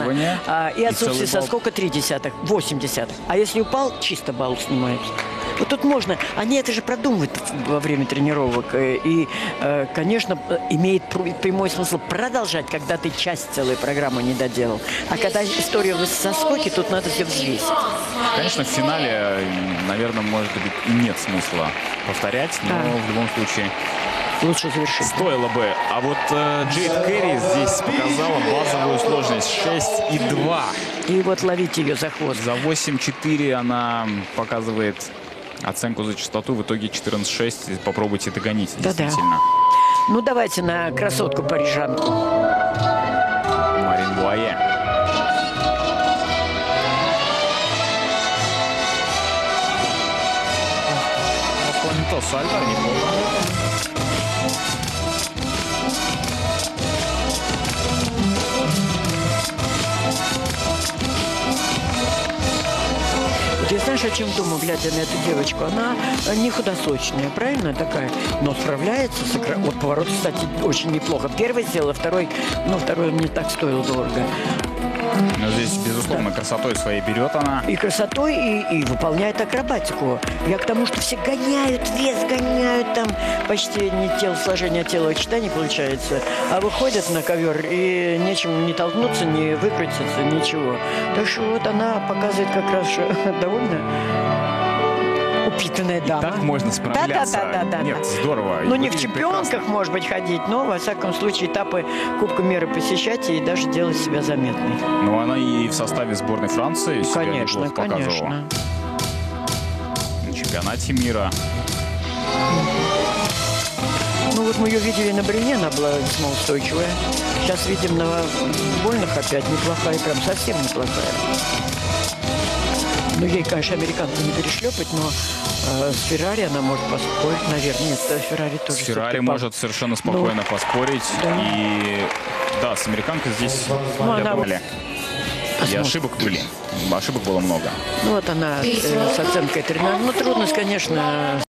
И отсутствие соскока 0,3, 0,8. А если упал, чисто балл снимается. Вот тут можно, они это же продумывают во время тренировок. И, конечно, имеет прямой смысл продолжать, когда ты часть целой программы не доделал. А когда история в соскоке, тут надо все взвесить. Конечно, в финале, наверное, может быть, и нет смысла повторять, но в любом случае лучше завершить. Стоило бы. А вот Джейд Кэрри здесь показала базовую сложность 6,2. И вот ловить ее за хвост. За 8,4 она показывает оценку за частоту. В итоге 14,6. Попробуйте догонить. Действительно. Ну, давайте на красотку парижанку. Марин Буае. Сальто неплохо. Ты знаешь, о чем думаю, глядя на эту девочку? Она не худосочная, правильно такая? Но справляется с Вот поворот, кстати, очень неплохо. Первый сделала, второй мне так стоило дорого. Но здесь, безусловно, красотой своей берет она. И красотой, и выполняет акробатику. Я к тому, что все гоняют, вес гоняют, там почти не телосложение, а телосочетание получается. А выходят на ковер, и нечем не толкнуться, не выкрутиться, ничего. Так что вот она показывает как раз довольно упитанная дама. Так можно справляться. Да. Нет, здорово. Ну, не в чемпионках, может быть, ходить, но, во всяком случае, этапы Кубка мира посещать и даже делать себя заметной. Ну, она и в составе сборной Франции себя конечно. показывала. На чемпионате мира. Ну, вот мы ее видели на брине, она была весьма устойчивая. Сейчас видим на вольных опять неплохая, прям совсем неплохая. Ну, ей, конечно, американку не перешлепать, но с Феррари она может поспорить, наверное. Нет, Феррари тоже. С Феррари может совершенно спокойно поспорить. Да. И да, с американкой здесь и ошибок были. Ошибок было много. Ну, вот она с оценкой 13. Ну, трудность, конечно...